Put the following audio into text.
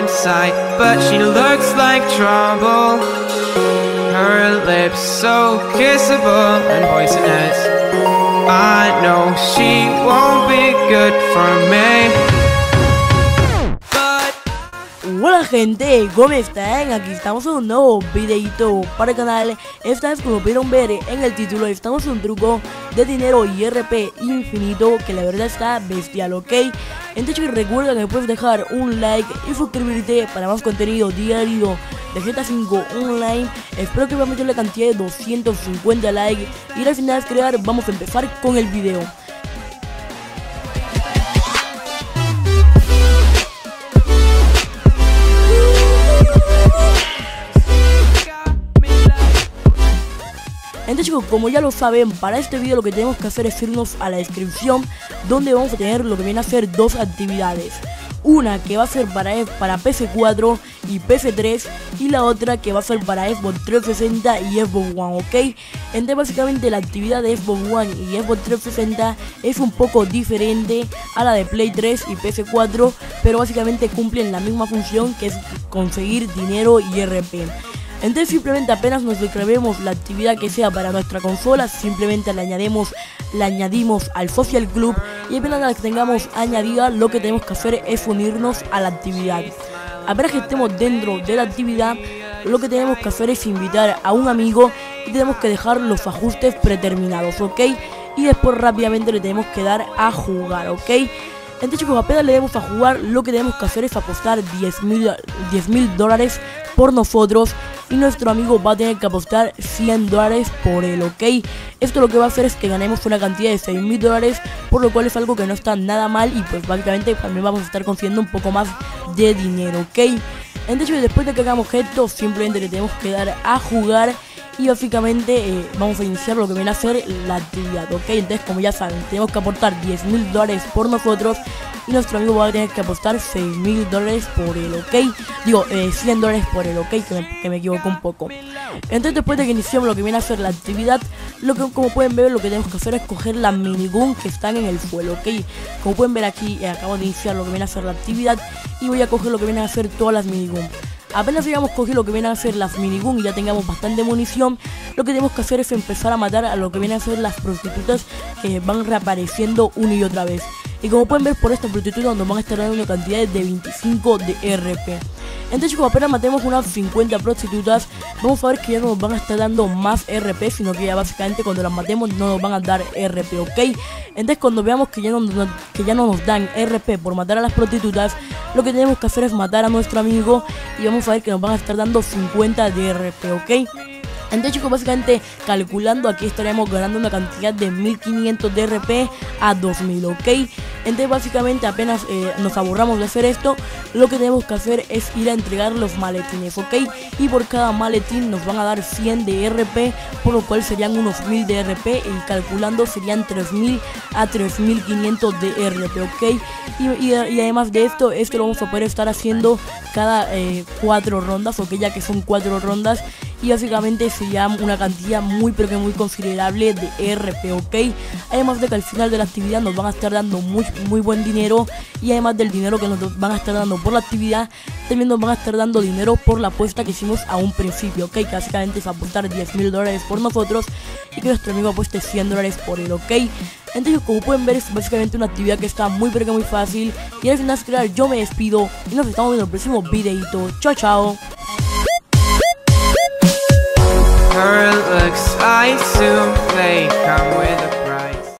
sight, but she looks like trouble. Her lips so kissable and poisonous. I know she won't be good for me. Hola gente, ¿cómo están? Aquí estamos en un nuevo videito para el canal. Esta vez, como pudieron ver en el título, estamos en un truco de dinero y RP infinito que la verdad está bestial, ¿ok? Entonces recuerda que puedes dejar un like y suscribirte para más contenido diario de GTA V Online. Espero que me meter la cantidad de 250 likes y al final de crear vamos a empezar con el video. Entonces chicos, como ya lo saben, para este video lo que tenemos que hacer es irnos a la descripción, donde vamos a tener lo que viene a ser dos actividades. Una que va a ser para PS4 y PS3 y la otra que va a ser para Xbox 360 y Xbox One, ¿ok? Entonces básicamente la actividad de Xbox One y Xbox 360 es un poco diferente a la de Play 3 y PS4, pero básicamente cumplen la misma función, que es conseguir dinero y RP. Entonces simplemente apenas nos descarguemos la actividad que sea para nuestra consola, simplemente la añadimos al Social Club y apenas la tengamos añadida, lo que tenemos que hacer es unirnos a la actividad. Apenas que estemos dentro de la actividad, lo que tenemos que hacer es invitar a un amigo y tenemos que dejar los ajustes predeterminados, ¿ok? Y después rápidamente le tenemos que dar a jugar, ¿ok? Entonces chicos, apenas le demos a jugar, lo que tenemos que hacer es apostar 10.000 dólares por nosotros y nuestro amigo va a tener que apostar 100 dólares por él, ¿ok? Esto lo que va a hacer es que ganemos una cantidad de 6.000 dólares, por lo cual es algo que no está nada mal y pues básicamente también vamos a estar consiguiendo un poco más de dinero, ¿ok? Entonces después de que hagamos esto, simplemente le tenemos que dar a jugar y básicamente vamos a iniciar lo que viene a ser la actividad, ¿ok? Entonces como ya saben, tenemos que aportar 10.000 dólares por nosotros y nuestro amigo va a tener que apostar 6.000 dólares por él, ¿ok? Digo, 100 dólares por él, ¿ok? Que me equivoco un poco. Entonces después de que iniciamos lo que viene a ser la actividad, como pueden ver, lo que tenemos que hacer es coger las minigun que están en el suelo, ¿ok? Como pueden ver aquí, acabo de iniciar lo que viene a ser la actividad y voy a coger lo que viene a ser todas las minigun. Apenas hayamos cogido lo que vienen a ser las minigun y ya tengamos bastante munición, lo que tenemos que hacer es empezar a matar a lo que vienen a ser las prostitutas que van reapareciendo una y otra vez. Y como pueden ver, por esta prostituta nos van a estar dando una cantidad de 25 de RP. Entonces chicos, apenas matemos unas 50 prostitutas, vamos a ver que ya no nos van a estar dando más RP, sino que ya básicamente cuando las matemos no nos van a dar RP, ¿ok? Entonces cuando veamos que ya no nos dan RP por matar a las prostitutas, lo que tenemos que hacer es matar a nuestro amigo y vamos a ver que nos van a estar dando 50 de RP, ¿ok? Entonces chicos, básicamente calculando aquí estaremos ganando una cantidad de 1.500 de RP a 2.000, ¿ok? Entonces básicamente apenas nos aburramos de hacer esto, lo que tenemos que hacer es ir a entregar los maletines, ¿ok? Y por cada maletín nos van a dar 100 de RP, por lo cual serían unos 1.000 de RP y calculando serían 3.000 a 3.500 de RP, ¿ok? Y además de esto lo vamos a poder estar haciendo cada 4 rondas, ¿ok? Ya que son 4 rondas. Y básicamente sería una cantidad muy pero que muy considerable de RP, ¿ok? Además de que al final de la actividad nos van a estar dando muy buen dinero. Y además del dinero que nos van a estar dando por la actividad, también nos van a estar dando dinero por la apuesta que hicimos a un principio, ¿ok? Que básicamente es apostar 10.000 dólares por nosotros y que nuestro amigo apueste 100 dólares por él, ¿ok? Entonces como pueden ver es básicamente una actividad que está muy pero que muy fácil. Y al final de crear yo me despido y nos estamos viendo en el próximo videito. Chao chao.